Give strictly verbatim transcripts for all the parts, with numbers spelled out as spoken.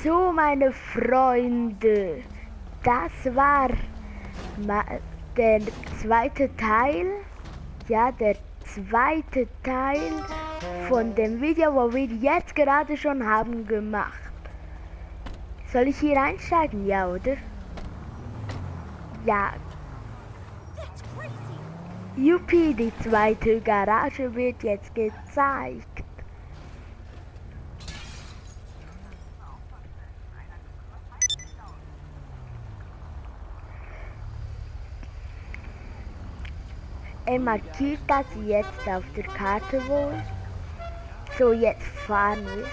So, meine Freunde, das war der zweite Teil, ja, der zweite Teil von dem Video, wo wir jetzt gerade schon haben gemacht. Soll ich hier einsteigen, ja, oder? Ja. Yuppie, die zweite Garage wird jetzt gezeigt. Er markiert das jetzt auf der Karte wohl. So, jetzt fahren wir.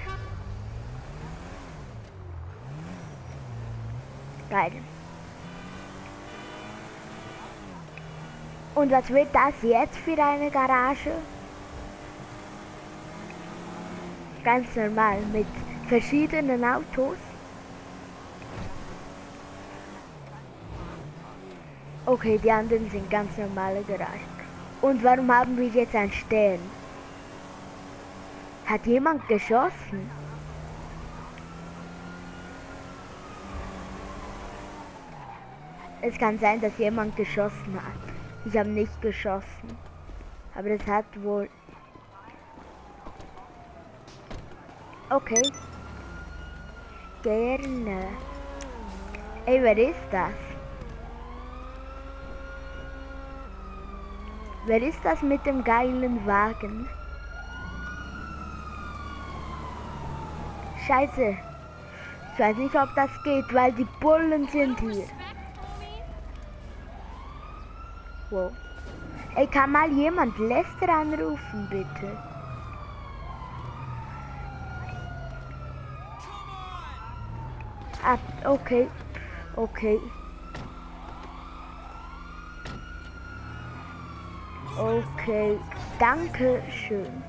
Geil. Und was wird das jetzt für eine Garage? Ganz normal mit verschiedenen Autos. Okay, die anderen sind ganz normale Garagen. Und warum haben wir jetzt einen Stern? Hat jemand geschossen? Es kann sein, dass jemand geschossen hat. Ich habe nicht geschossen. Aber es hat wohl... Okay. Gerne. Ey, wer ist das? Wer ist das mit dem geilen Wagen? Scheiße. Ich weiß nicht, ob das geht, weil die Bullen sind hier. Wow. Ey, kann mal jemand Lester anrufen, bitte? Ah, okay. Okay. Okay, danke schön.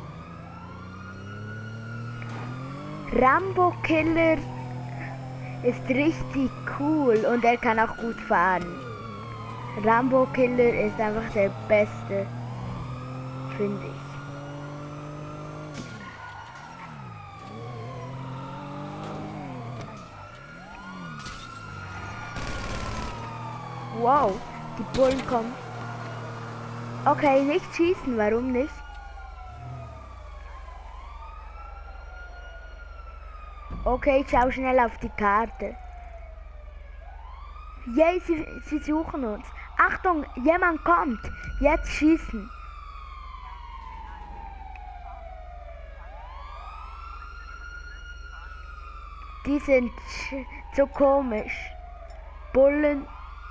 Rambo Killer ist richtig cool und er kann auch gut fahren. Rambo Killer ist einfach der Beste, finde ich. Wow, die Bullen kommen. Okay, nicht schießen, warum nicht? Okay, ich schau schnell auf die Karte. Yay, sie, sie suchen uns. Achtung, jemand kommt. Jetzt schießen. Die sind so komisch. Bullen.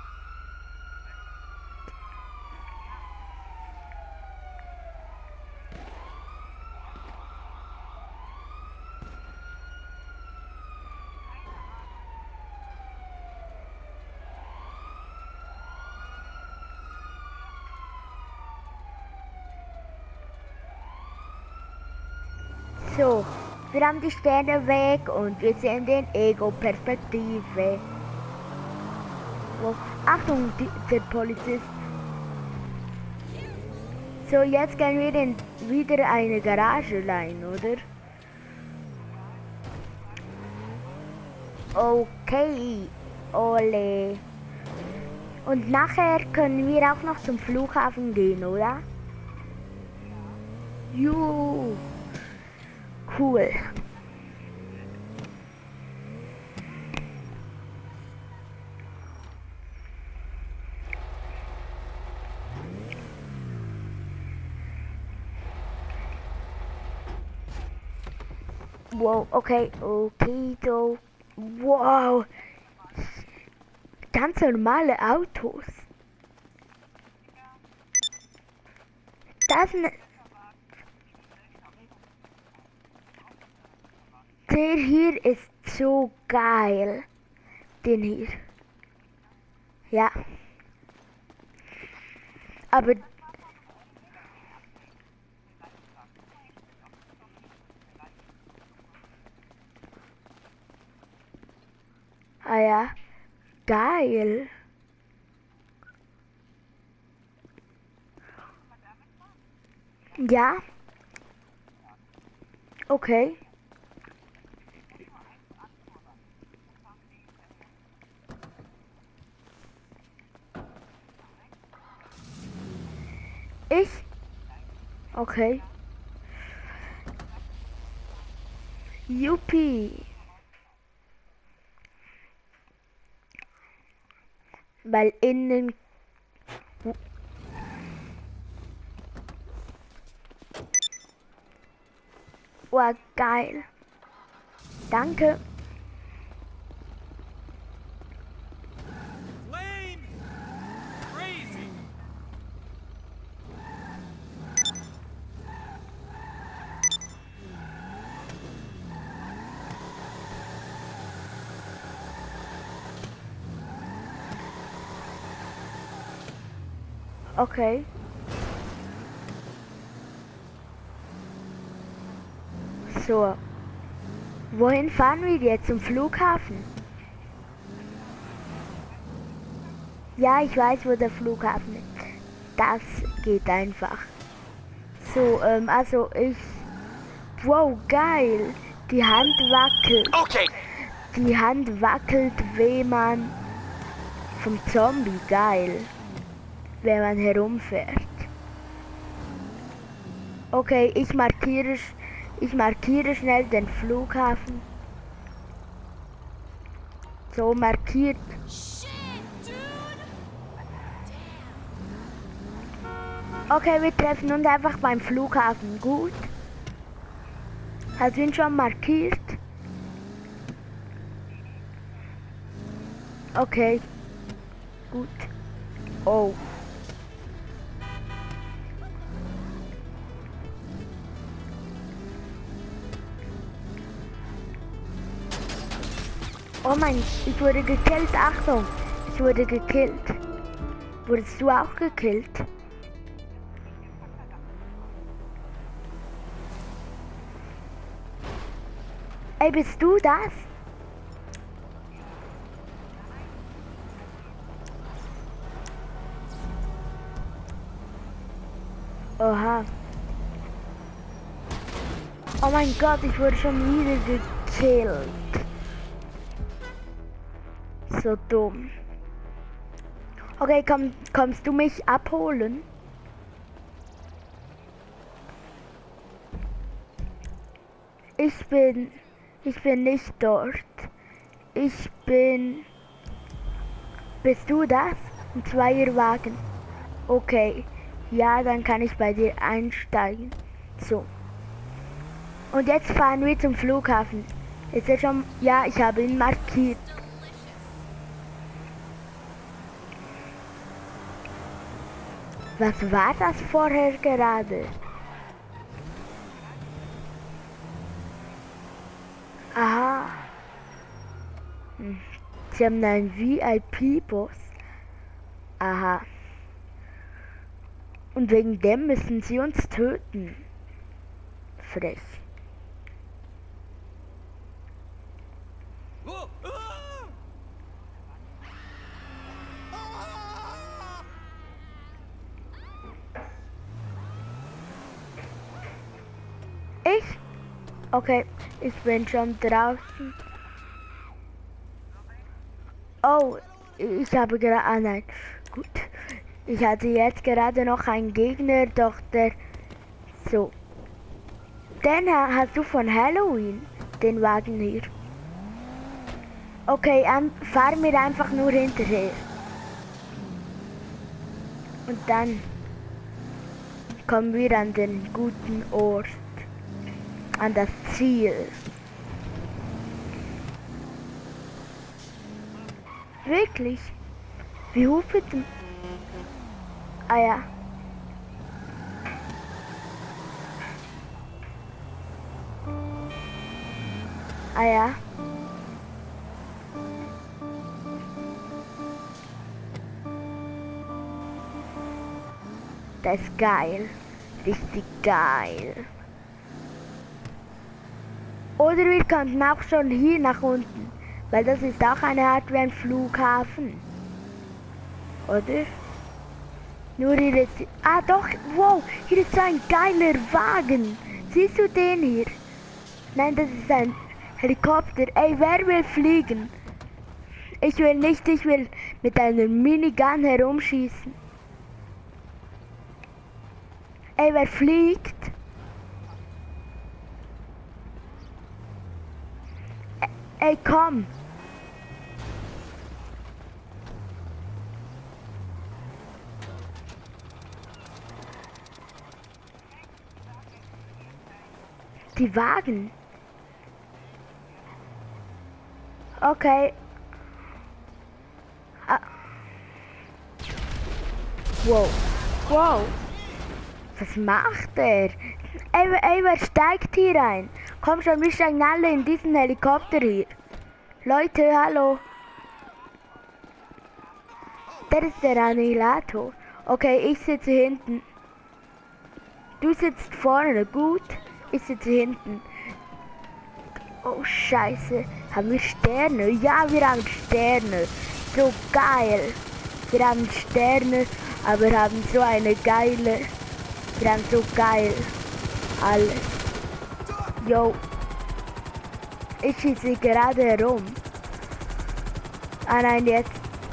So, wir haben die Sterne weg und wir sehen den Ego-Perspektive. Oh, Achtung, die, der Polizist. So, jetzt gehen wir in wieder eine Garage rein, oder? Okay, ole. Und nachher können wir auch noch zum Flughafen gehen, oder? Juhu. Cool. Wow, okay, okay, so. Wow. Ganz normale Autos. Das ne Der hier ist so geil. Den hier. Ja. Aber ah ja. Geil. Ja. Okay. Ich? Okay. Yuppie. Weil innen... Oh, geil. Danke. Lame. Crazy. Okay. So. Wohin fahren wir jetzt? Zum Flughafen? Ja, ich weiß, wo der Flughafen ist. Das geht einfach. So, ähm, also ich... Wow, geil. Die Hand wackelt. Okay. Die Hand wackelt, wenn man... Vom Zombie, geil. Wenn man herumfährt. Okay, ich markiere... Ich markiere schnell den Flughafen. So, markiert. Okay, wir treffen uns einfach beim Flughafen. Gut. Hast du ihn schon markiert? Okay. Gut. Oh. Oh mein, ich wurde gekillt. Achtung, ich wurde gekillt. Wurdest du auch gekillt? Ey, bist du das? Oha. Oh mein Gott, ich wurde schon wieder gekillt. So dumm. Okay, komm, kommst du mich abholen? Ich bin, ich bin nicht dort. Ich bin, bist du das? Ein Zweierwagen. Okay, ja, dann kann ich bei dir einsteigen. So. Und jetzt fahren wir zum Flughafen. Ist er schon, ja, ich habe ihn markiert. Was war das vorher gerade? Aha. Hm. Sie haben einen V I P-Boss. Aha. Und wegen dem müssen sie uns töten. Frech. Oh, ah! Ich? Okay, ich bin schon draußen. Oh, ich habe gerade... Ah nein, gut. Ich hatte jetzt gerade noch einen Gegner, doch der... So. Den hast du von Halloween, den Wagen hier. Okay, an, fahr mir einfach nur hinterher. Und dann kommen wir an den guten Ort. An das Ziel. Wirklich? Wie hupet? Ah ja. Ah ja. Das ist geil. Richtig geil. Oder wir könnten auch schon hier nach unten. Weil das ist auch eine Art wie ein Flughafen. Oder? Nur hier ist... Ah doch, wow, hier ist so ein geiler Wagen. Siehst du den hier? Nein, das ist ein Helikopter. Ey, wer will fliegen? Ich will nicht, ich will mit einer Minigun herumschießen. Ey, wer fliegt? Ey, komm. Die Wagen. Okay. Ah. Wow. Wow. Was macht er? Ey, ey, wer steigt hier ein? Komm schon, wir steigen alle in diesen Helikopter hier. Leute, hallo. Das ist der Annihilator. Okay, ich sitze hinten. Du sitzt vorne, gut. Ich sitze hinten. Oh, scheiße. Haben wir Sterne? Ja, wir haben Sterne. So geil. Wir haben Sterne, aber wir haben so eine geile... Wir haben so geil alles. Yo. Ich schieße gerade herum. Ah nein, jetzt.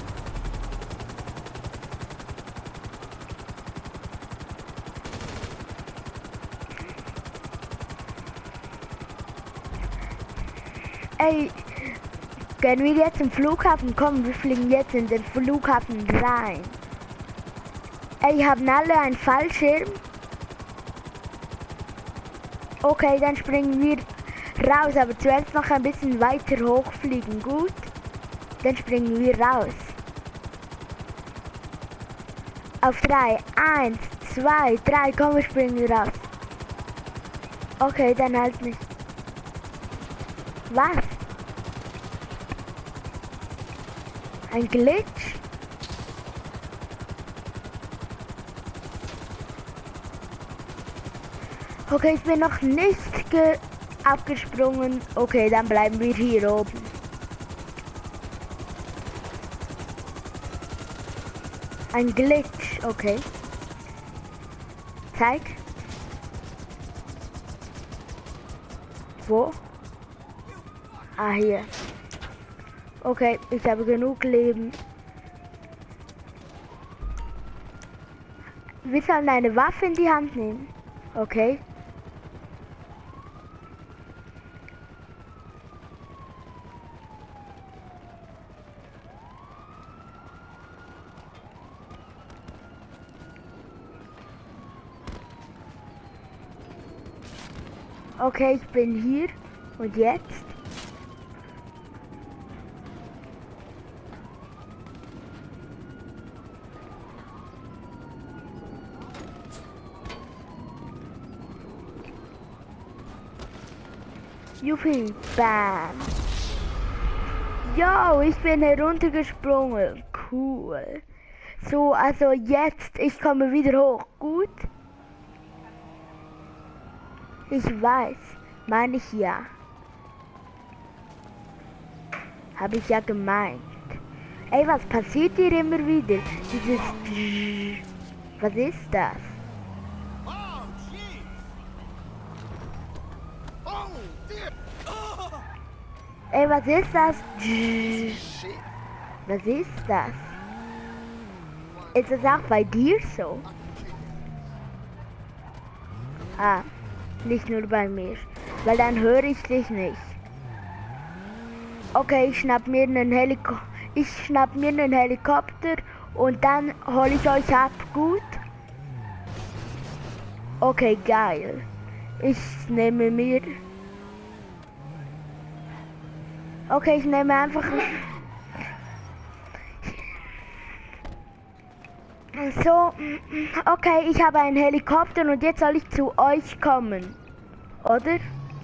Ey, können wir jetzt zum Flughafen kommen? Wir fliegen jetzt in den Flughafen rein. Ey, haben alle einen Fallschirm? Okay, dann springen wir raus, aber zuerst noch ein bisschen weiter hochfliegen, gut? Dann springen wir raus. Auf drei, eins, zwei, drei, komm, wir springen raus. Okay, dann halt nicht. Was? Ein Glitch? Okay, ich bin noch nicht ge abgesprungen. Okay, dann bleiben wir hier oben. Ein Glitch, okay. Zeig. Wo? Ah, hier. Okay, ich habe genug Leben. Wir sollen eine Waffe in die Hand nehmen. Okay. Okay, ich bin hier. Und jetzt? Juppie, bam. Yo, ich bin heruntergesprungen. Cool. So, also jetzt, ich komme wieder hoch. Gut? Ich weiß, meine ich ja. Habe ich ja gemeint. Ey, was passiert hier immer wieder? Dieses... Was ist das? Ey, was ist das? Was ist das? Ist das auch bei dir so? Ah, nicht nur bei mir. Weil dann höre ich dich nicht. Okay, ich schnapp mir einen Helikopter. Ich schnapp mir einen Helikopter und dann hole ich euch ab. Gut? Okay, geil. Ich nehme mir... Okay, ich nehme einfach... So, okay, ich habe einen Helikopter und jetzt soll ich zu euch kommen. Oder?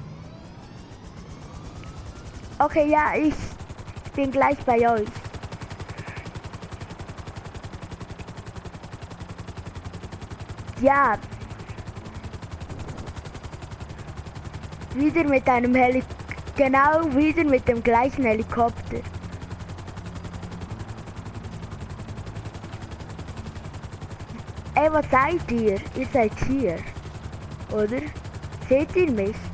Okay, ja, ich bin gleich bei euch. Ja. Wieder mit einem Helikopter. Genau, wieder mit dem gleichen Helikopter. Ey, was seid ihr? Ihr seid hier. Oder? Seht ihr mich?